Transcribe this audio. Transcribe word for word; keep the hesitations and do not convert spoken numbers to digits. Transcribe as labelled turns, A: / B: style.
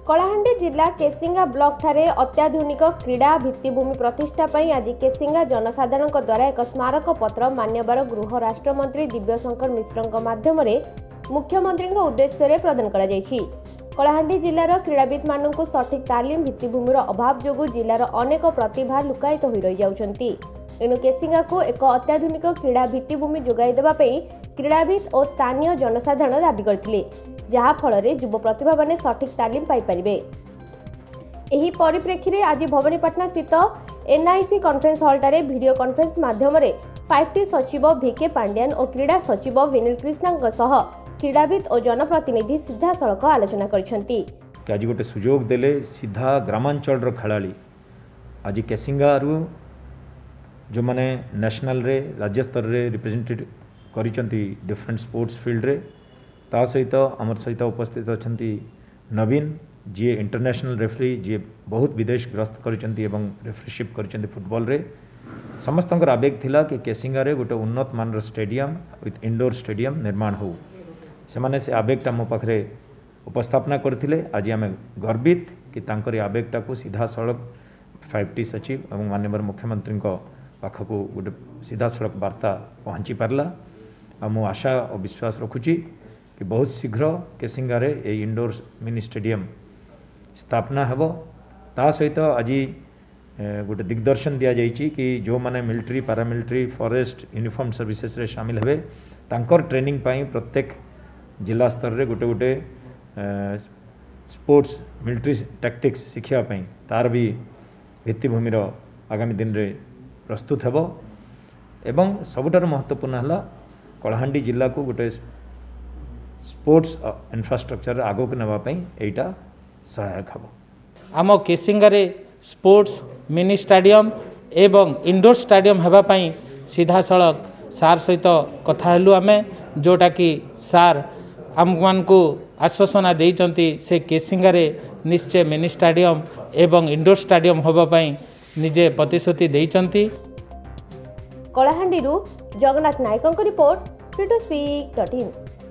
A: कलाहांडी जिला केसिंगा ब्लॉक ठारे अत्याधुनिक क्रीड़ा भित्तिभूमि प्रतिष्ठा पई आज केसिंगा जनसाधारण द्वारा एक स्मारक पत्र मान्यवर गृह राष्ट्रमंत्री दिव्यशंकर मिश्र माध्यम मुख्यमंत्री उद्देश्य प्रदान करा जायछि। कलाहांडी जिलार क्रीड़ाविद मानकु सठिक तालीम भित्तिभूमिर अभाव जोगु जिलार अनेक प्रतिभा लुकायित होई रहि जाउछन्ति। एनु केसिंगा को एक अत्याधुनिक क्रीड़ा भित्तिभूमि जोगाई देबा पई क्रीड़ाविद और स्थानीय जनसाधारण दाबी करथिले, जहा फल युव प्रतिभा माने सठिक तालीम पाई परिबे। एही परिप्रेक्षी रे आज भवानीपाटना स्थित एनआईसी कॉन्फ्रेंस हॉल टारे वीडियो कॉन्फ्रेंस माध्यम फाइव टी सचिव भिके पांड्यान और क्रीड़ा सचिव विनील कृष्णा सह क्रीड़ाविद और जनप्रतिनिधि सीधा सड़क आलोचना करछन्ति।
B: आज गोटे सुजोग देले सीधा ग्रामांचल खेलाड़ी आज केसिंगा रु जो माने नेशनल रे राज्य स्तर रे रिप्रेजेंटेट करिसंती डिफरेंट स्पोर्ट्स फील्ड रे ता सहित आमर सहित उपस्थित अछंती नवीन जी इंटरनेशनल रेफरी जी बहुत विदेश ग्रस्त करिसंती एवं रेफरीशिप करिसंती फुटबॉल रे समस्त आवेग थिला कि केसिंगा रे गोटे उन्नत मानर स्टेडियम विथ इंडोर स्टेडियम निर्माण हो से माने से आवेगटा मो पाखरे उपस्थापना करथिले। आज आम गर्वित कि तांकर आवेगटा को सीधा सड़क फाइव टी सचिव और माननीय मुख्यमंत्री पाखक गोटे सीधा सड़क वार्ता पहुँची पारला। आ मो आशा और विश्वास रखुची कि बहुत शीघ्र केसिंगा रे ए इंडोर मिनी स्टेडियम स्थापना हेबो। ता सहित आज गोटे दिग्दर्शन दिया जाइछि कि जो माने military paramilitary forest uniform services रे शामिल हेबे तांकर ट्रेनिंग पाई प्रत्येक जिला स्तर रे गोटे गोटे स्पोर्ट्स मिलिट्री टैक्टिक्स शिखिया पाई तार भी भित्तिभूमिर आगामी दिन रे प्रस्तुत हेबो। एवं सबुठार महत्वपूर्ण हला कलाहांडी जिला को गोटे स्पोर्ट्स इंफ्रास्ट्रक्चर आगो को नेबा पई एटा सहायक हेबो।
C: आम केसिंगारे स्पोर्ट्स मिनी स्टेडियम एवं इंडोर स्टेडियम हेबा पई सीधा सड़क सार सहित कथा हेलु आमे जोटा कि सार आम को आश्वासना देइचंती से केसिंगारे निश्चय मिनी स्टेडियम एवं इंडोर स्टेडियम होबा पई निजे प्रतिश्रुति देइचंती।
A: कलाहांडी जगन्नाथ नायकों report free to speak dot in.